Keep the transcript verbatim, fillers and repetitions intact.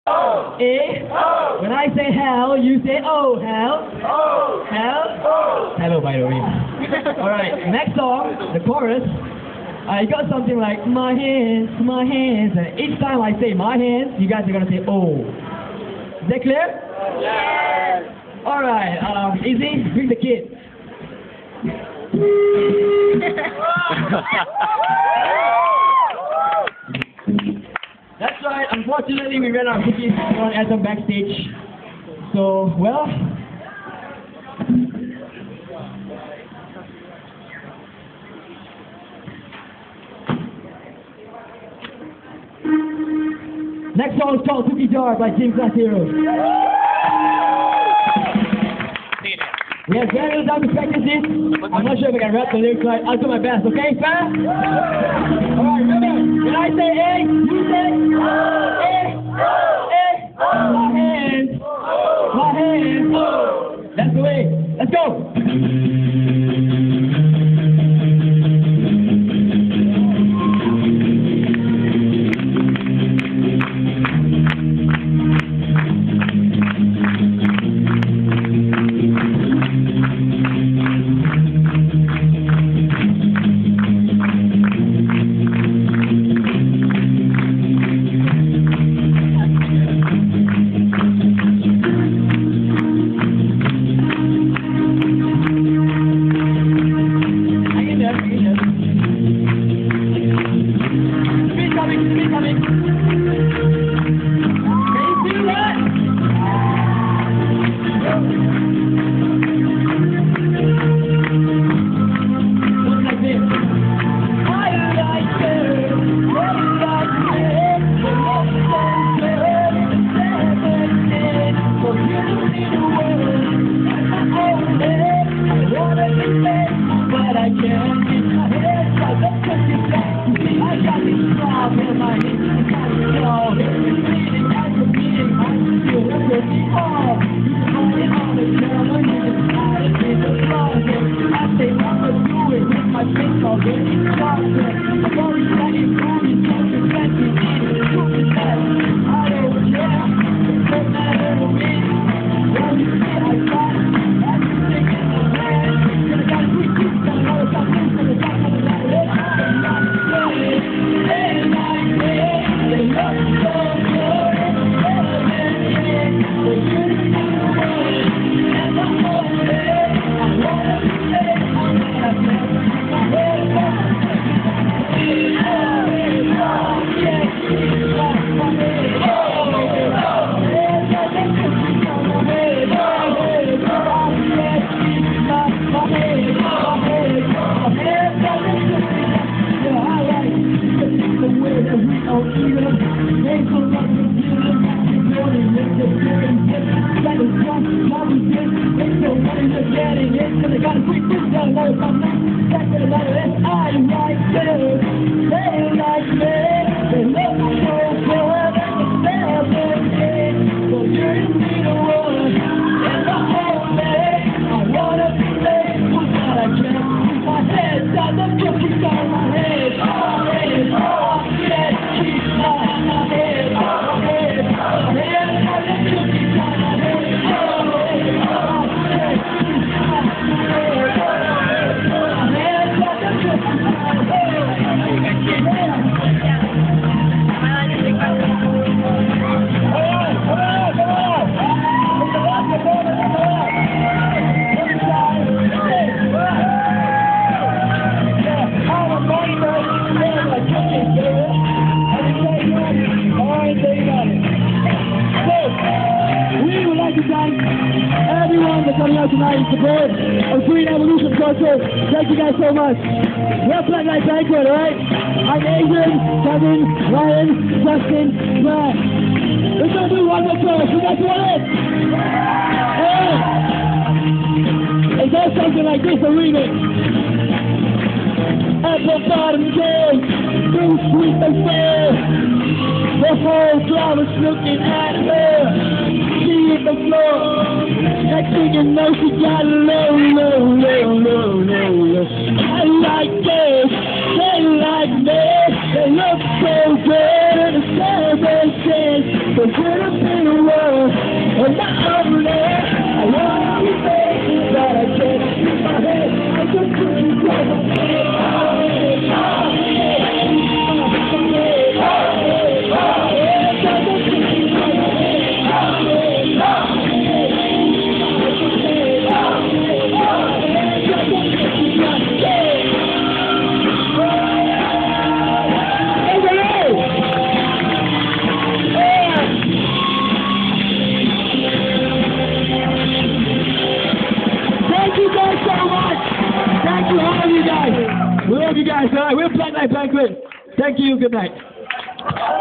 A. When I say hell, you say oh, hell. Hell. Hello, by the way. Alright, next song, the chorus. I got something like my hands, my hands, and each time I say my hands, you guys are gonna say oh. Is that clear? Yes. Alright, um, easy, bring the kid. That's right, unfortunately we ran out of cookies on Atom backstage. So, well... Next song is called Cookie Jar by Gym Class Heroes. We have very little time to practice this. I'm not sure if I can rap the lyrics right. I'll do my best, okay? Fair? Alright, remember, when I say A, you say A, A, my hands, my hands. That's the way. Let's go. Everyone that's coming out tonight in support of Green Evolution Culture. Thank you guys so much. We're Black Light Banquet, alright? I'm Adrian, Kevin, Ryan, Justin, Brad. We're gonna do one more chorus. You guys want it? Hey! It goes something like this, a remix. At the bottom game, too sweet and fair. The whole crowd is looking at her. She hit the floor. Next thing you know, she got low, low, low, low, low, low. I like this, they like me. They look so good in the celebration. So good in the world, and not only I want to say that I can't keep my head. I just couldn't tell my head. We love you guys, alright? We're Black Knight Banquet. Thank you, good night.